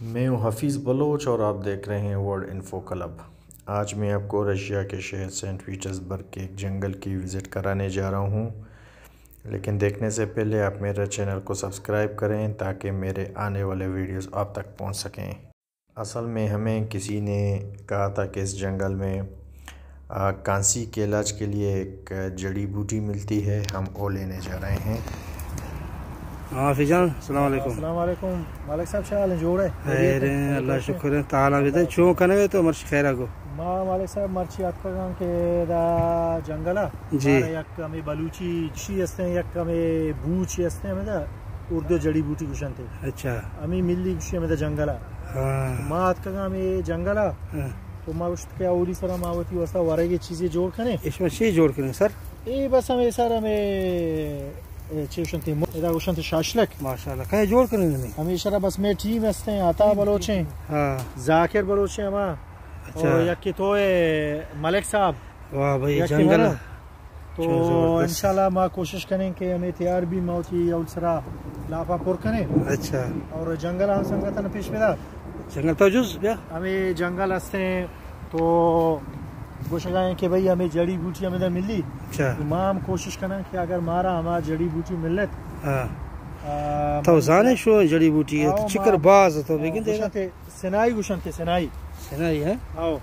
میں ہوں حفیظ بلوچ اور آپ دیکھ رہے ہیں ورلڈ انفو کلب۔ آج میں آپ کو رشیا کے شہر سینٹ پیٹرسبرگ کے ایک جنگل کی وزٹ کرانے جا رہا ہوں، لیکن دیکھنے سے پہلے آپ میرے چینل کو سبسکرائب کریں تاکہ میرے آنے والے ویڈیوز آپ تک پہنچ سکیں۔ اصل میں ہمیں کسی نے کہا تھا کہ اس جنگل میں کانسی کے علاج کے لیے ایک جڑی بوٹی ملتی ہے، ہم وہ لینے جا رہے ہیں۔ حافظ جان السلام علیکم۔ السلام علیکم مالک صاحب، شال جوڑے خیر اللہ شکر ہے تعالی ودا چوں کنے تو مرش خیر کو ما مالک صاحب مرچی ات کگان کے دا جنگلا جی یک ہمیں بلوچی چی ہستے ہیں، یک ہمیں بوچی ہستے ہیں، ہمیں اردو جڑی بوٹی کشن تھے، اچھا ہمیں ملی کشی ہمیں جنگلا ما ات کگان میں جنگلا تو ما وشت کے اولی سر ماوتی وسا ورے کی چیزیں جوڑ کنے اس میں چیز جوڑ کنے سر اے بس ہمیں سر ہمیں چیوشنتی ادا گوشنتی شاشلک ماشاءاللہ کہیں جوڑ کرنے نہیں ہمیشہ بس میں ٹیم ہستے ہیں، عطا بلوچ ہیں، ہاں ذاکر بلوچ ہیں، ہمارا اور یکی تو ملک صاحب واہ بھائی جنگل تو انشاءاللہ ما کوشش کریں کہ ہمیں تیار بھی موتی اول سرا لافا پر کریں۔ اچھا اور جنگل ہم سنگتن پیش میرا جنگل تو جز بیا ہمیں جنگل ہستے ہیں تو کوشش کریں کہ بھئی ہمیں جڑی بوٹی ہمیں ملی، اچھا تو ما ہم کوشش کریں کہ اگر مارا ہمارا جڑی بوٹی ملت تو زانے شو جڑی بوٹی ہے چکر باز تو بگن دے سنائی گوشن تھے، سنائی سنائی ہے آؤ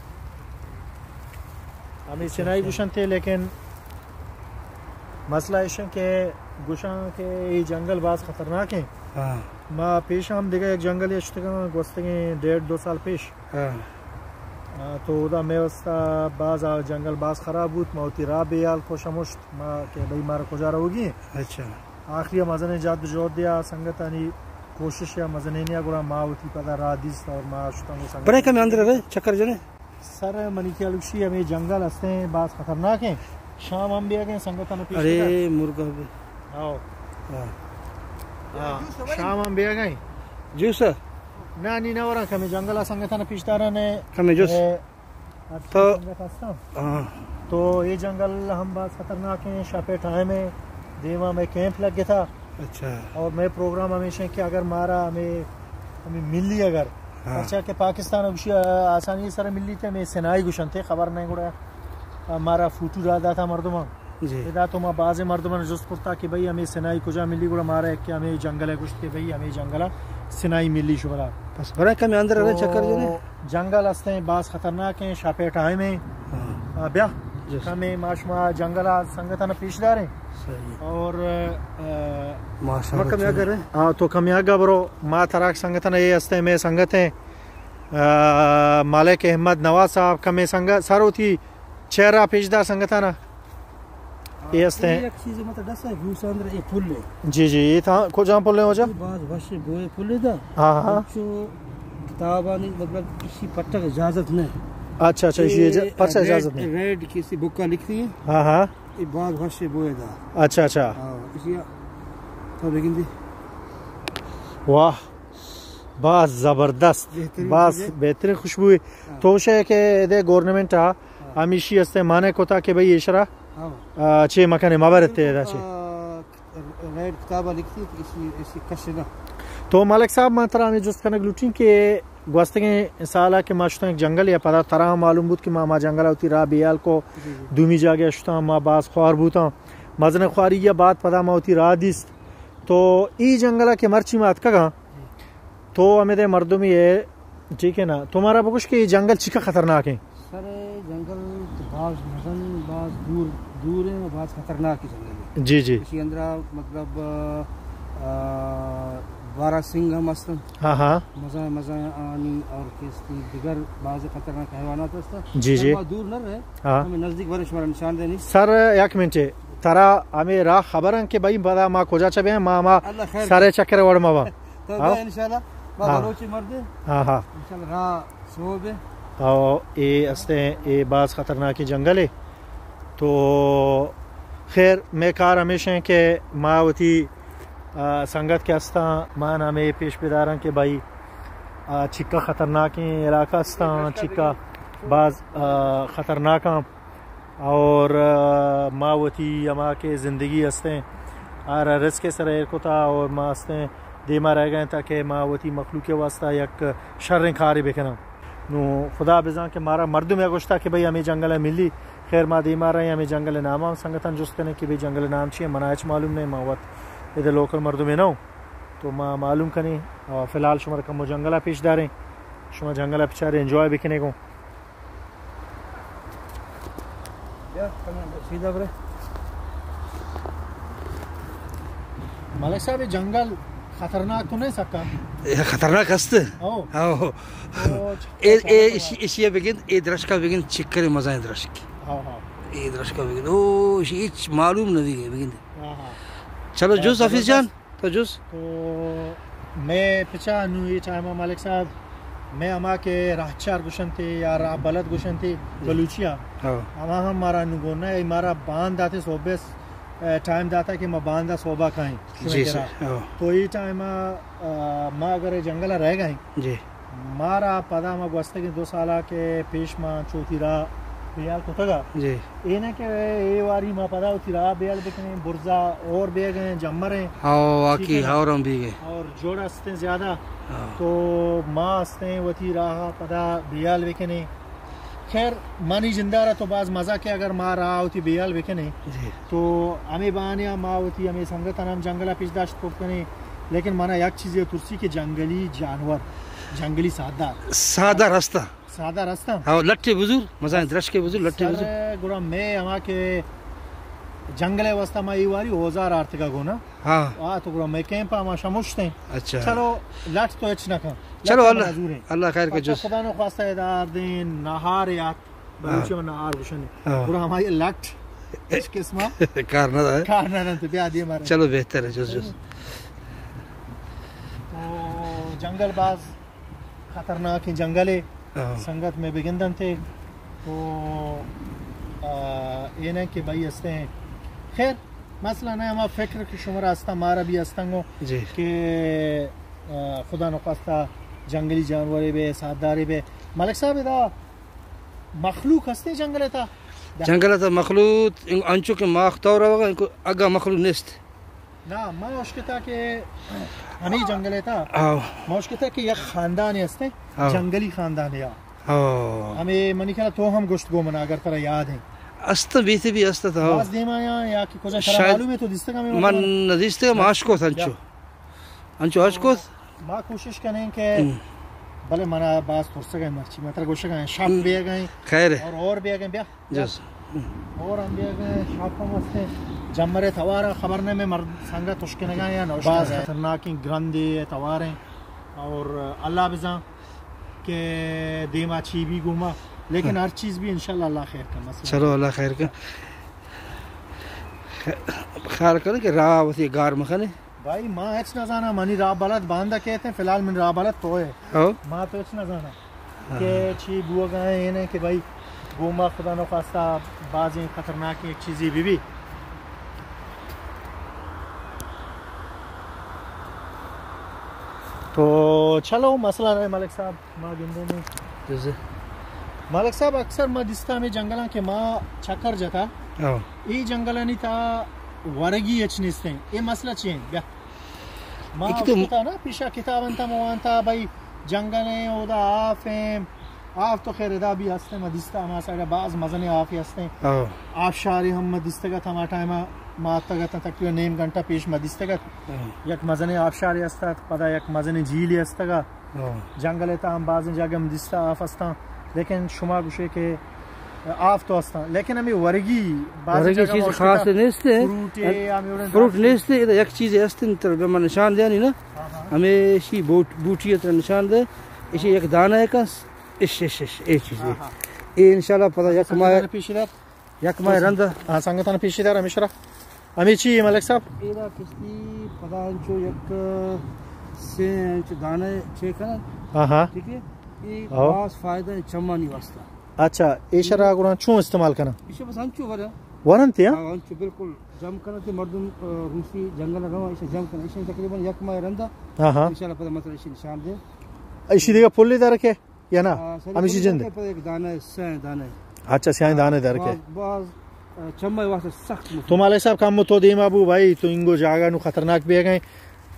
ہمیں سنائی گوشن تھے، لیکن مسئلہ ایشن کہ گوشن کے یہ جنگل باز خطرناک ہیں۔ ما پیش ہم دیکھا ایک جنگل اشتگاں گوستگیں 1.5-2 سال پیش تو دا میں وستا باز جنگل باز خراب بود، موتی راہ بیال خوشمشت ما کہ بھئی مارا کجا رہو گی۔ اچھا آخری مزنے جاد جوڑ دیا سنگتانی کوشش یا مزنینیا گوڑا ما ہوتی پتا راہ دیست اور ما شتنگو سنگت بڑے کمی اندر رہے چکر جنے سر منی کی علوشی ہمیں جنگل ہستے ہیں باز خطرناک ہیں، شام ہم بھی آگئے سنگتانو پیش کرتا ارے مرگا بھی آؤ شام ہم بھی آگئے جو سر نانی نورا کمی جنگل سنگتانو پیش دارا نے کمی جو تو یہ جنگل ہم باز خطرناک ہیں۔ شاپے ٹائم میں دیوا میں کیمپ لگ گیا تھا، اچھا اور میں پروگرام ہمیشہ کہ اگر مارا ہمیں ملی اگر اچھا کہ پاکستان آسانی سر ملی تھے ہمیں سنائی گوشن تھے، خبر نہیں گوڑا ہمارا فوٹو رادا تھا مردمان ادا تو ما بعض مردمان جست کرتا کہ بھئی ہمیں سنائی کجا ملی گوڑا مارا ہے کہ ہمیں جنگل ہے گوشت کہ بھئی ہمیں جنگل سنائی ملی شبرا بس بڑے کمی اندر رہے چکر جنے جنگل ہستے ہیں باز خطرناک ہیں۔ شاپے ٹائم میں بیا ہمیں ماشما جنگل سنگتانا پیش دار ہیں اور ہاں تو کمیاگا برو ما تراک سنگتانا یہ ہستے میں سنگت ہیں مالک احمد نواز صاحب کمی سنگت سر ہوتی چہرہ پیش دار سنگتانا یہ ہستے ہیں ایک چیز مطلب دس ہے گوس اندر یہ پھول ہے جی جی یہ تھا کو جہاں پھول ہو جا بعض بھاشے بوئے پھول دا ہاں ہاں جو کتابانی مطلب کسی پٹک اجازت نہیں اچھا اچھا یہ پرچہ اجازت نہیں ریڈ کسی بکا لکھتی ہے ہاں ہاں یہ بعض بھاشے بوئے دا اچھا اچھا اسی تو بگن دی واہ بس زبردست بس بہترین خوشبو تو ہے کہ دے گورنمنٹ ہمیشی ہستے مانے کو تھا کہ بھئی اشرا چھ مکانے مبارت تھے ریڈ کتابہ لکھتی اسی کشنا تو مالک صاحب ما ترا ہمیں جست کنگ لوٹیں کہ گوستگیں سالہ کے ماشتہ ایک جنگل یا پتا ترا معلوم بود کہ ما جنگل ہوتی راہ بیال کو دومی جاگے اشتا ما باز خوار بوتا مزن خواری یا بات پتا ما ہوتی راہ دیست تو ای جنگلہ کے مرچی مات کگا تو ہمیں دے مردوں میں یہ ٹھیک ہے نا تمہارا بکش کہ یہ جنگل چکا خطرناک ہیں سر جنگل بعض مزن بعض دور ہے اور بعض خطرناک جنگل ہے جی جی اسی اندرہ مطلب 12 سنگ ہم استن ہاں ہاں مزہ آنی اور کسی دیگر بعض خطرناک حیوانات ہستا جی جی دور نہ رہے ہاں ہمیں نزدیک ورش ہمارا نشان دے نہیں سر یک منٹ ترا ہمیں راہ خبر ہیں کہ بھائی بدا ما کجا چبے ہیں ما سارے چکر وڑ ما تو انشاءاللہ ما بلوچی مرد ہاں ہاں انشاءاللہ راہ صوب ہے اور یہ ہستے ہیں یہ بعض خطرناک جنگل ہے تو خیر میں کار ہمیشہ ہیں کہ ما ہوتی سنگت کے ہستا مان ہمیں پیش بیداراں کہ بھائی چکا خطرناک علاقہ ہستا چکا بعض خطرناک اور ماں وتی اما کے زندگی ہستے اور رزق کے سر کو تھا اور ماں ہستے دیما رہ گئے تاکہ ماں وتی مخلوق واسطہ یک شریں کھاری بکنم نو خدا بزاں کہ مارا مردم یا گوشتا کہ بھئی ہمیں جنگل ملی خیر ما دیما رہے ہیں ہمیں جنگل نامہ سنگتاً جست کرنے کہ بھئی جنگل نام چیئے منائچ معلوم نہیں ماں وقت ادھر لوکل مردم نو تو ما معلوم کریں اور فی الحال شمار کم جنگلہ پیش داریں شما جنگلہ پچارے انجوائے بکنے کو سیدھا برے ملک صاحب جنگل خطرناک تو نہیں سکتا خطرناک است ایشیا بگن درشکا بگن چکر مزاین درشک درشکا بگن او هیچ معلوم ندیگه بگن چلو جز حفیظ جان تو جز تو میں پچا نو یہ ٹائم ملک صاحب میں اما کے راہ چار گوشن تھے یا راہ بلد گوشن تھے بلوچیا اما ہم مارا نگونا ہے مارا باندھ آتے صوبیس ٹائم داتا کہ میں باندھا صوبہ کھائیں تو یہ ٹائم ماں اگر جنگلہ رہ گئیں جی مارا پدا ماں گوستے کہ 2 سالہ کے پیش ماں چوتی راہ بیال کو تگا جی یہ کہ اے واری ماں پدا ہوتی راہ بیال بکنے برزا اور بے گئے جمریں واقعی ہاورم بھی گئے اور جوڑا ہستے زیادہ تو ماں ہستے وتی راہ پدا بیال بکنے خیر مانی زندہ رہا تو بعض مزہ کے اگر ماں رہا ہوتی بیال بکنے تو ہمیں بانیا ماں ہوتی ہمیں سنگت ہم جنگلہ پیش داشت کو کنے لیکن مانا یک چیز ہے ترسی کے جنگلی جانور جنگلی سادہ راستہ ہاں لٹھے بزرگ مزاین درش کے بزرگ لٹھے بزرگ گرا میں ہما کے جنگلے واسطہ ما ایواری اوزار آرتگا گونا ہاں تو گرا میں کیمپا ما شموشتے ہیں اچھا چلو لٹ تو اچ نہ کھا چلو اللہ خیر کا جز خدا نو خواستہ ادار دین نہار یاد بلوچی و نہار گوشن گرا ہماری لٹ اس قسمہ کار نہ تو بیا دی مارے چلو بہتر ہے جز جنگل باز خطرناک جنگلے سنگت میں بگندن تھے تو یہ نہیں کہ بھائی ہستے ہیں خیر مسئلہ نہیں ہمارا فکر کی شمار ہستا مارا بھی ہستنگو کہ خدا نخواستہ جنگلی جانورے بے ساددارے بے ملک صاحب دا مخلوق ہستے جنگلے تا مخلوق انچو کے ماختور ہوگا ان کو اگا مخلوق نیست نا میں مشکتا کہ ہمیں جنگلے تا مشکتا کہ یک خاندان ہستے جنگلی خاندان یا ہمیں منی کہنا تو ہم گوشت گو منا اگر ترہ یاد ہیں استا بیتے بھی استا تھا باز دیما یا کہ کچھ ترہ معلوم ہے تو دستگا میں من ندیستے ہم آشکوت انچو آشکوت ماں کوشش کریں کہ بلے منا باز ترسا گئے مرچی میں ترہ گوشت گئے شاپ بھی گئے خیر اور بھی گئے بیا جس اور ہم بھی گئے شاپ ہم ہستے جمرے توارا خبرنے میں مرد سنگا تشکنے گئے یا باز خطرناکی گرندے تواریں اور اللہ بزاں کہ دیما چی بھی گوما لیکن ہر چیز بھی انشاءاللہ اللہ خیر کا مسئلہ چلو اللہ خیر کا خیال کریں کہ راہ وسی گار مخنے بھائی ماں اچ نہ جانا منی راہ بلد باندھا کہتے ہیں فی الحال من راہ بلد تو ہے ماں تو اچ نہ جانا کہ چی بو گئے یہ نہیں کہ بھائی گوما خدا نخواستہ بعضیں خطرناک ایک چیزی بھی تو چلو مسئلہ رہے ملک صاحب ماں گندے میں ملک صاحب اکثر ماں دستا میں جنگلاں کے ماں چکر جتا یہ جنگلہ نہیں تا ورگی اچ نیستے ہیں یہ مسئلہ چین بیا ماں اکتا نا پیشا کتاب انتا موانتا بھائی جنگلیں او دا آف ہیں آف تو خیر ادا بھی ہستے ہیں مدستا ہما سائڈہ بعض مزنے آفی ہستے ہیں آف شاری ہم مدستگت ہما ٹائمہ ماتگت تقریبا نیم گھنٹہ پیش مدستگت یک مزنے آبشاری ہستا پدا یک مزنے جھیلی ہستگا جنگلے تا ہم بعض جگہ مدستا آف ہستا لیکن شما گوشے کہ آف تو ہستا لیکن ہمیں ورگی چیز خاص نیستے فروٹ نیستے یک چیز ہستے بما نشان دیا نہیں نا ہمیں اسی بوٹی تر نشان دے اسی یک دانہ ہے کس اش چیز ہے یہ انشاءاللہ پدا یک ماہ رندہ سنگتان پیشی دار ہمیشہ ہمیں چی ملک صاحب ایرا کشتی پدا انچو یک سے دانہ چیک ہے ٹھیک ہے یہ خاص فائدہ چمانی واسطہ اچھا ایشہ را گران چون استعمال کرنا ایشہ بس انچو ورن تیا انچو بالکل جم کرنا تے مردم روسی جنگل رہا ایشہ جم کرنا ایشہ تقریباً یک ماہ رندہ انشاءاللہ پدا مطلب ایشہ نشان دے ایشی دیگا پولی دار رکھے یا نا ہمیشہ جن دے پدا ایک دانہ سین دانہ اچھا سیاں دانے دار کے بعض چمائی واسطہ سخت تو مالک صاحب کام تو دیم ابو بھائی تو انگو جاگا نو خطرناک بھی گئے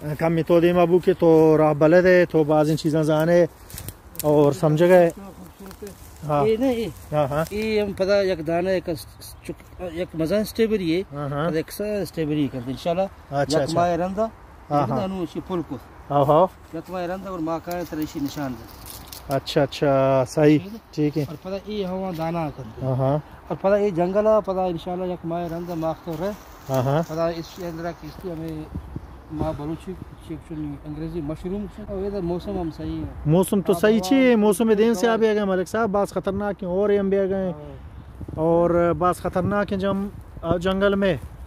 کم میں تو دیم ابو کے تو راہ بلد ہے تو بعض ان چیزاں زانے اور سمجھ گئے. ہاں یہ نہیں ہاں ہاں یہ ہم پتہ یک دانہ یک مزان سٹیبری ہے پتہ ایک سٹیبری کرتے انشاءاللہ. اچھا یک ماہ رندہ ہاں ہاں انو اسی پھول کو ہاں ہاں یک ماہ رندہ اور ماہ کا تریشی نشان دے. اچھا اچھا صحیح ٹھیک ہے. اور پتہ یہ ہوا دانہ کرتے ہاں ہاں اور پتہ یہ جنگل ہے پتہ انشاءاللہ یک ماہ رندہ ماہ تو رہے. ہاں ہاں پتہ اس کے اندر کی اس کی ہمیں ماہ بلوچی انگریزی مشروم اور ادھر موسم ہم صحیح ہے. موسم تو صحیح چی موسم دین سے آبی گئے ملک صاحب بعض خطرناک ہیں اور ہم بھی گئے اور بعض خطرناک ہیں جب جنگل میں